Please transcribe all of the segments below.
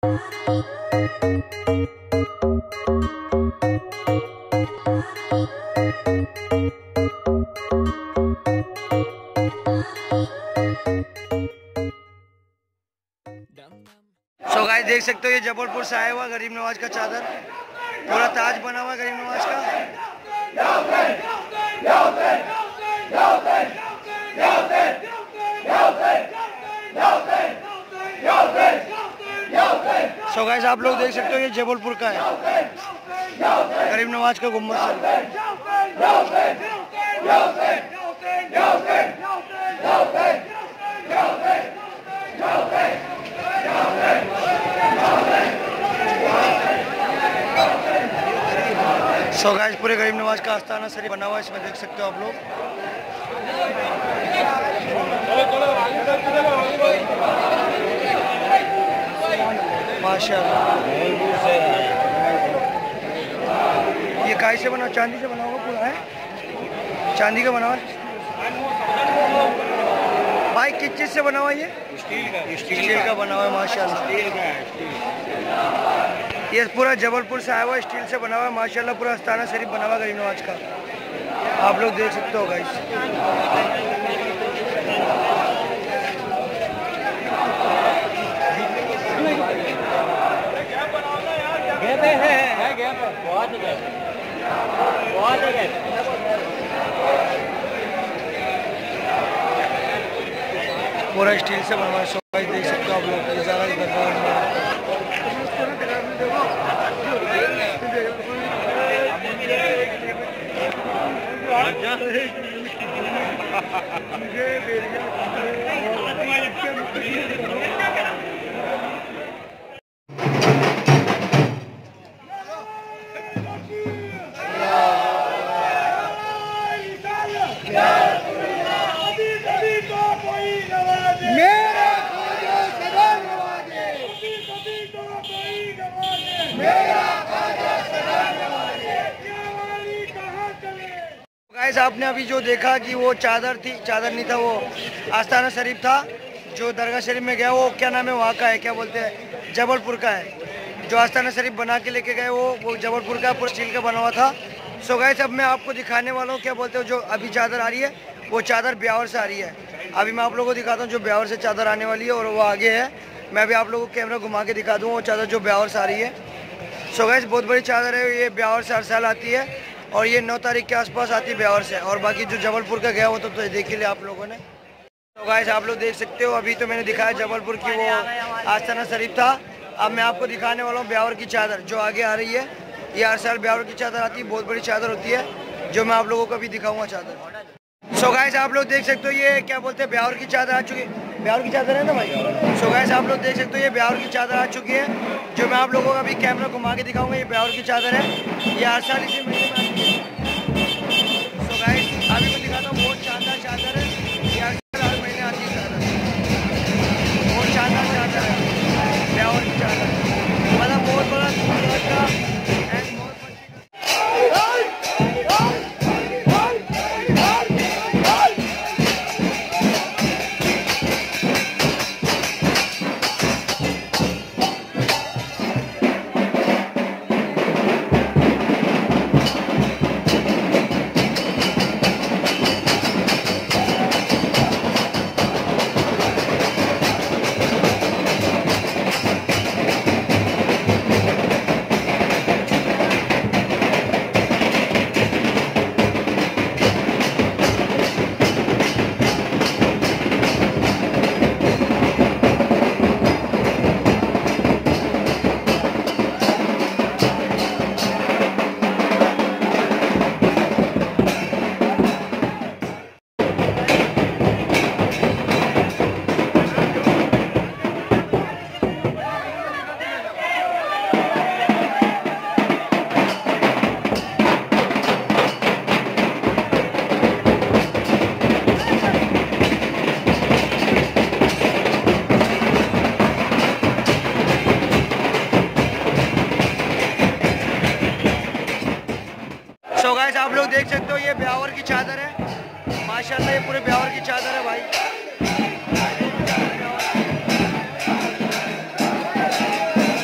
So guys देख सकते हो ये जबलपुर से आया हुआ गरीब नवाज का चादर, पूरा ताज बना हुआ गरीब नवाज का। सो गाइस आप लोग देख सकते हो ये जबलपुर का है, गरीब नवाज का गुम्बद है। सो गाइस पूरे गरीब नवाज का आस्थाना शरीफ बना हुआ है, इसमें देख सकते हो आप लोग। माशाअल्लाह ये काय से बना, चांदी से बना हुआ पूरा है, चांदी का बना हुआ भाई। किस चीज से बना हुआ ये? स्टील का बना हुआ है माशाअल्लाह। ये पूरा जबलपुर से आया हुआ स्टील से बना हुआ है माशाल्लाह, पूरा आस्थाना शरीफ बना हुआ गरीब नवाज का, आप लोग देख सकते हो गाइस। पूरा स्टील से बना हुआ है, सो गाइस देख सकते हो आप लोग। ये ज़्यादा बना हुआ है गाइस। आपने अभी जो देखा कि वो चादर थी, चादर नहीं था, वो आस्थाना शरीफ था जो दरगाह शरीफ में गया। वो क्या नाम है वहाँ का है, क्या बोलते हैं, जबलपुर का है। जो आस्थाना शरीफ बना के लेके गए वो जबलपुर का पूरा स्टील का बना हुआ था। सो गाइस अब मैं आपको दिखाने वाला हूँ, क्या बोलते हो, जो अभी चादर आ रही है वो चादर ब्यावर से आ रही है। अभी मैं आप लोगों को दिखाता हूँ जो ब्यावर से चादर आने वाली है, और वो आगे है। मैं अभी आप लोगों को कैमरा घुमा के दिखा दूँ वो चादर जो ब्यावर से आ रही है। सो गाइस बहुत बड़ी चादर है ये, ब्यावर से हर साल आती है, और ये 9 तारीख के आसपास आती है ब्यावर से। और बाकी जो जबलपुर का गया वो तो देख ही लिया आप लोगों ने। तो गाइस आप लोग देख सकते हो, अभी तो मैंने दिखाया जबलपुर की वो आस्थाना शरीफ था। अब मैं आपको दिखाने वाला हूँ ब्यावर की चादर जो आगे आ रही है। ये हर साल ब्यावर की चादर आती है, बहुत बड़ी चादर होती है, जो मैं आप लोगों को अभी दिखाऊंगा चादर। सो गाइस आप लोग देख सकते हो ये क्या बोलते हैं, ब्यावर की चादर आ चुकी है। ब्यावर की चादर है ना भाई। सो गाइस आप लोग देख सकते हो ये ब्यावर की चादर आ चुकी है, जो मैं आप लोगों को अभी कैमरा घुमा के दिखाऊंगा। ये ब्यावर की चादर है, ये हर साल इसी महीने में आती है। सो गाइस अभी मैं दिखाता हूँ, बहुत शानदार चादर है, ये हर साल हर महीने आती है चादर, बहुत शानदार चादर है ब्यावर की चादर, मतलब बहुत बड़ा आप लोग देख सकते हो ये ब्यावर की चादर है माशाल्लाह, ये पूरे ब्यावर की चादर है भाई।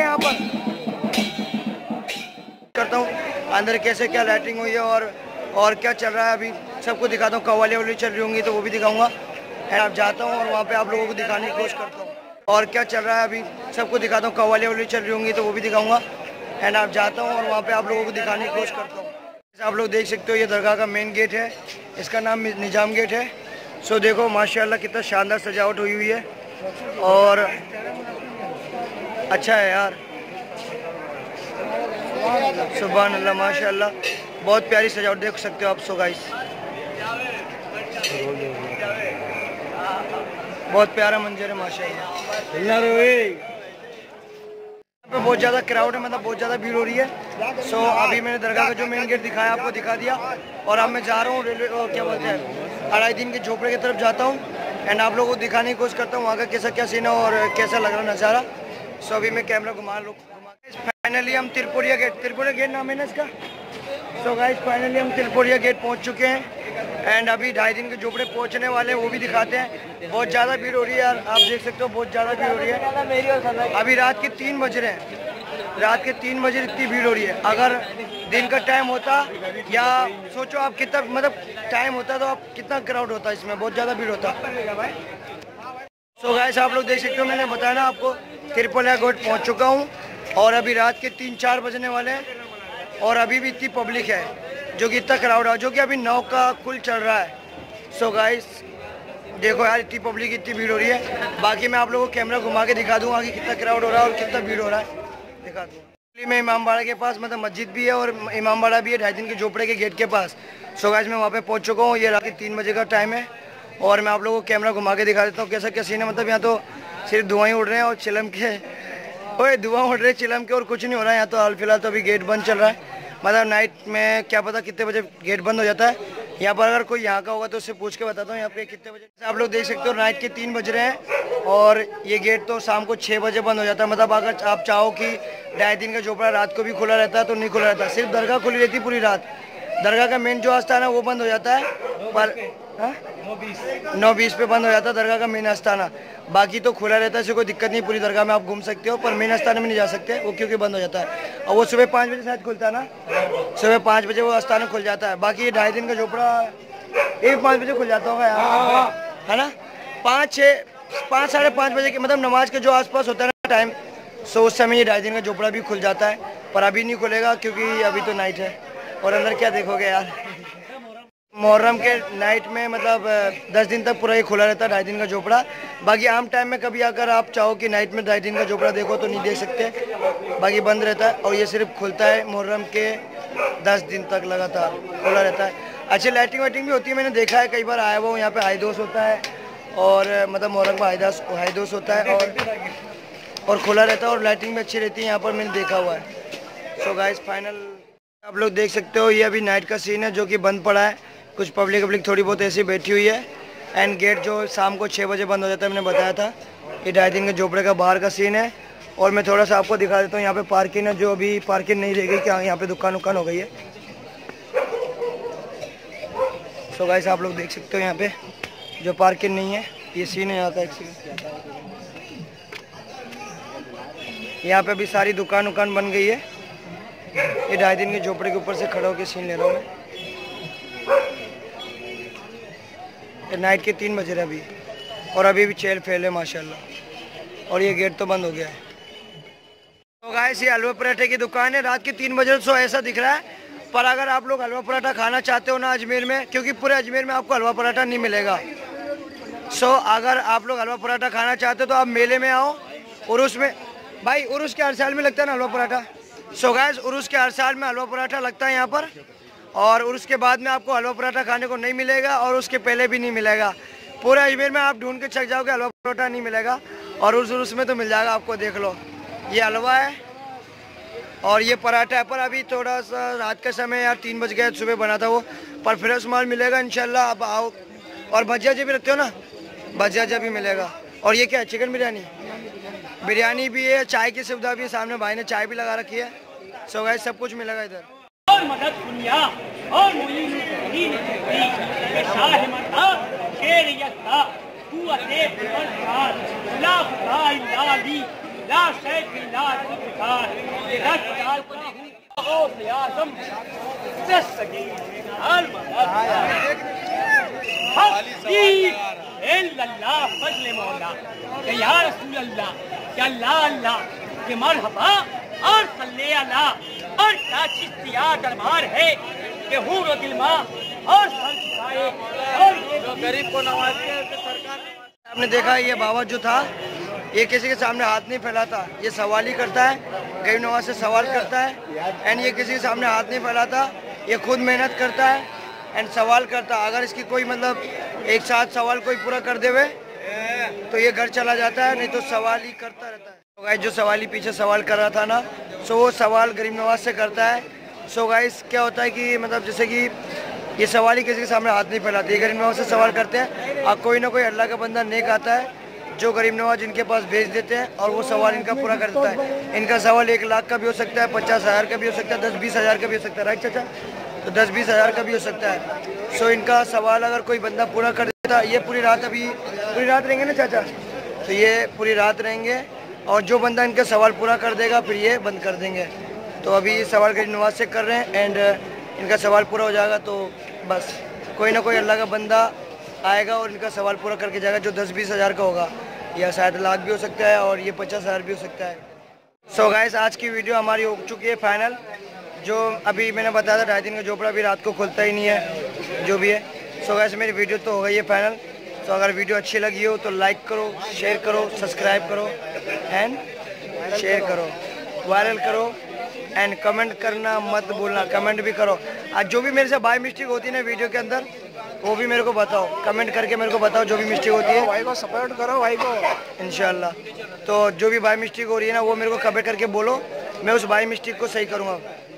यहाँ पर करता हूँ अंदर कैसे क्या लाइटिंग हुई है और क्या चल रहा है अभी सबको दिखाता हूँ। कव्वाली वाली चल रही होंगी तो वो भी दिखाऊंगा। आप जाता हूँ और वहाँ पे आप लोगों को दिखाने की कोशिश करता हूँ और क्या चल रहा है अभी सबको दिखाता हूँ। कव्वाली वाली चल रही होंगी तो वो भी दिखाऊंगा। एंड आप जाता हूँ और वहाँ पे आप लोगों को दिखाने की कोशिश करता हूँ। आप लोग देख सकते हो ये दरगाह का मेन गेट है, इसका नाम निजाम गेट है। सो देखो माशाल्लाह कितना शानदार सजावट हुई है और अच्छा है यार, सुभान अल्लाह माशाल्लाह, बहुत प्यारी सजावट देख सकते हो आप। सो गाइस बहुत प्यारा मंजर है माशाल्लाह। बहुत ज़्यादा क्राउड है, मतलब बहुत ज़्यादा भीड़ हो रही है। सो अभी मैंने दरगाह का जो मेन गेट दिखाया आपको दिखा दिया और अब मैं जा रहा हूँ रेलवे क्या बोलते हैं अढ़ाई दिन के झोपड़े की तरफ जाता हूँ। एंड आप लोगों को दिखाने की कोशिश करता हूँ वहाँ का कैसा क्या सीन है और कैसा लग रहा नज़ारा। सो अभी मैं कैमरा घुमा फाइनली हम तिरपुरिया गेट नाम है ना इसका। सो गाइस फाइनली हम तिरपुरिया गेट पहुँच चुके हैं एंड अभी ढाई दिन के झोपड़े पहुँचने वाले हैं, वो भी दिखाते हैं। बहुत ज़्यादा भीड़ हो रही है यार, आप देख सकते हो बहुत ज़्यादा भीड़ हो रही है। अभी रात के 3 बज रहे हैं, रात के 3 बजे इतनी भीड़ हो रही है। अगर दिन का टाइम होता या सोचो आप कितना मतलब टाइम होता तो आप कितना क्राउड होता, इसमें बहुत ज़्यादा भीड़ होता। सो गाइस आप लोग देख सकते हो, मैंने बताया ना आपको तिरपुरिया गेट पहुँच चुका हूँ और अभी रात के 3-4 बजने वाले हैं और अभी भी इतनी पब्लिक है जो कि इतना क्राउड है, जो कि अभी 9 का कुल चल रहा है। सो गाइस देखो यार इतनी पब्लिक इतनी भीड़ हो रही है। बाकी मैं आप लोगों को कैमरा घुमा के दिखा दूंगा कि कितना क्राउड हो रहा है और कितना भीड़ हो रहा है, दिखा दूँगा। मैं इमामबाड़ा के पास मतलब मस्जिद भी है और इमामबाड़ा भी है ढाई दिन के झोपड़े के गेट के पास। सो गाइस मैं वहाँ पे पहुँच चुका हूँ, ये रात के 3 बजे का टाइम है और मैं आप लोगों को कैमरा घुमा के दिखा देता हूँ कैसा क्या सीन है। मतलब यहाँ तो सिर्फ धुआं ही उड़ रहे हैं और चिलम के धुआं उड़ रहे चिलम के और कुछ नहीं हो रहा है यहाँ तो। हाल फिलहाल तो अभी गेट बंद चल रहा है, मतलब नाइट में क्या पता कितने बजे गेट बंद हो जाता है। यहाँ पर अगर कोई यहाँ का होगा तो उससे पूछ के बताता हूँ यहाँ पे कितने बजे। आप लोग देख सकते हो नाइट के 3 बज रहे हैं और ये गेट तो शाम को 6 बजे बंद हो जाता है। मतलब अगर आप चाहो कि ढाई दिन का झोपड़ा रात को भी खुला रहता है तो नहीं खुला रहता, सिर्फ दरगाह खुली रहती पूरी रात। दरगाह का मेन जो आस्थाना वो बंद हो जाता है पर 9:20 पे बंद हो जाता है दरगाह का मेन आस्थाना। बाकी तो खुला रहता है, इससे कोई दिक्कत नहीं, पूरी दरगाह में आप घूम सकते हो, पर मेन आस्थाना में नहीं जा सकते वो क्योंकि बंद हो जाता है। और वो सुबह 5 बजे शायद खुलता है ना, सुबह 5 बजे वो आस्थाना खुल जाता है। बाकी ये ढाई दिन का झोपड़ा ये 5 बजे खुल जाता होगा यार, है ना, 5 साढ़े 5 बजे के मतलब नमाज के जो आसपास होता है ना टाइम, सो उस समय ये ढाई दिन का झोपड़ा भी खुल जाता है। पर अभी नहीं खुलेगा क्योंकि अभी तो नाइट है और अंदर क्या देखोगे यार। मुहर्रम के नाइट में मतलब 10 दिन तक पूरा ही खुला रहता है ढाई दिन का झोपड़ा। बाकी आम टाइम में कभी अगर आप चाहो कि नाइट में ढाई दिन का झोपड़ा देखो तो नहीं देख सकते, बाकी बंद रहता है। और ये सिर्फ खुलता है मुहर्रम के 10 दिन तक लगातार खुला रहता है। अच्छी लाइटिंग वाइटिंग भी होती है, मैंने देखा है, कई बार आया हुआ हूँ यहाँ पे। हाईदोस होता है और मतलब मुहर्रम का हाईदोस होता है और खुला रहता है और लाइटिंग भी अच्छी रहती है यहाँ पर, मैंने देखा हुआ है। सो गाइस फाइनल आप लोग देख सकते हो ये अभी नाइट का सीन है जो कि बंद पड़ा है। कुछ पब्लिक थोड़ी बहुत ऐसी बैठी हुई है एंड गेट जो शाम को 6 बजे बंद हो जाता है, मैंने बताया था। ये ढाई दिन के झोपड़े का बाहर का सीन है और मैं थोड़ा सा आपको दिखा देता हूँ। यहाँ पे पार्किंग है, जो अभी पार्किंग नहीं रह गई, क्या यहाँ पे दुकान हो गई है। सो गाइस आप लोग देख सकते हो यहाँ पे जो पार्किंग नहीं है, ये सीन है यहाँ का। एक सीन यहाँ पे अभी सारी दुकान बन गई है। ये ढाई दिन के झोपड़े के ऊपर से खड़ा होकर सीन ले रहा हूँ मैं। नाइट के 3 बजे अभी और अभी भी चहल पहल है माशाल्लाह और ये गेट तो बंद हो गया है। तो गाइस ये हलवा पराठे की दुकान है, रात के 3 बजे सो ऐसा दिख रहा है। पर अगर आप लोग हलवा पराठा खाना चाहते हो ना अजमेर में, क्योंकि पूरे अजमेर में आपको हलवा पराठा नहीं मिलेगा। सो अगर आप लोग हलवा पराठा खाना चाहते हो तो आप मेले में आओ। उर्स में भाई, उर्स के हर साल में लगता है ना हलवा पराठा। सो गाइस उर्स के हर साल में हलवा पराठा लगता है यहाँ पर और उसके बाद में आपको हलवा पराठा खाने को नहीं मिलेगा और उसके पहले भी नहीं मिलेगा। पूरे अजमेर में आप ढूंढ के चक जाओगे हलवा पराठा नहीं मिलेगा और उर्स में तो मिल जाएगा आपको। देख लो ये हलवा है और ये पराठा है। पर अभी थोड़ा सा रात का समय यार 3 बज गए, सुबह बना था वो, पर फ्रेश माल मिलेगा इंशाल्लाह। आप आओ। और भजिया भी रखते हो ना, भजिया भी मिलेगा। और ये क्या है, चिकन बिरयानी भी है, चाय की सुविधा भी है, सामने भाई ने चाय भी लगा रखी है। सो गाइस सब कुछ मिलेगा इधर। और मदद दुनिया और ला शैख ला जुल्फ़िकार रख डाल को ओ आज़म दस सगी हाल मदद हस्बी इल्लल्लाह फज़ल मौला कि या रसूल अल्लाह कि अल्लाह अल्लाह कि मरहबा और सल्ले अला और क्या चिश्तिया दरबार है कि हूर व गिलमा और सर झुकाए और ये गरीब को नवाजते सरकार। आपने देखा ये बाबा जो था ये किसी के सामने हाथ नहीं फैलाता, ये सवाल ही करता है, गरीब नवाज से सवाल करता है एंड ये किसी के सामने हाथ नहीं फैलाता, ये खुद मेहनत करता है एंड सवाल करता है। अगर इसकी कोई मतलब एक साथ सवाल कोई पूरा कर देवे तो ये घर चला जाता है, नहीं तो सवाल ही करता रहता है। तो गाइस जो सवाल ही पीछे सवाल कर रहा था ना, सो वो सवाल गरीब नवाज से करता है। सो गाइस क्या होता है कि मतलब जैसे कि ये सवाल ही किसी के सामने हाथ नहीं फैलाते, ये गरीब नवाज से सवाल करते हैं और कोई ना कोई अल्लाह का बंदा नेक आता है जो गरीब नवाज इनके पास भेज देते हैं और वो सवाल इनका पूरा कर देता है। इनका सवाल 1 लाख का भी हो सकता है, 50,000 का भी हो सकता है, 10-20 हज़ार का भी हो सकता है, राइट चाचा? तो 10-20 हज़ार का भी हो सकता है। सो इनका सवाल अगर कोई बंदा पूरा कर देता, ये पूरी रात रहेंगे ना चाचा? तो ये पूरी रात रहेंगे और जो बंदा इनका सवाल पूरा कर देगा फिर ये बंद कर देंगे। तो अभी सवाल गरीब नवाज से कर रहे हैं एंड इनका सवाल पूरा हो जाएगा तो बस कोई ना कोई अल्लाह का बंदा आएगा और इनका सवाल पूरा करके जाएगा, जो 10-20 हज़ार का होगा या शायद लाख भी हो सकता है और ये 50,000 भी हो सकता है। सो गाइस आज की वीडियो हमारी हो चुकी है फाइनल। जो अभी मैंने बताया था 2.5 दिन का झोपड़ा भी रात को खुलता ही नहीं है, जो भी है। सो गाइस मेरी वीडियो तो हो गई है फाइनल। तो अगर वीडियो अच्छी लगी हो तो लाइक करो, शेयर करो, सब्सक्राइब करो एंड शेयर करो, वायरल करो एंड कमेंट करना मत भूलना, कमेंट भी करो। आज जो भी मेरे से बाय मिस्टेक होती है ना वीडियो के अंदर वो भी मेरे को बताओ, कमेंट करके मेरे को बताओ जो भी मिस्टेक होती है। भाई को सपोर्ट करो भाई को इंशाल्लाह। तो जो भी बाय मिस्टेक हो रही है ना वो मेरे को कमेंट करके बोलो, मैं उस बाय मिस्टेक को सही करूँगा।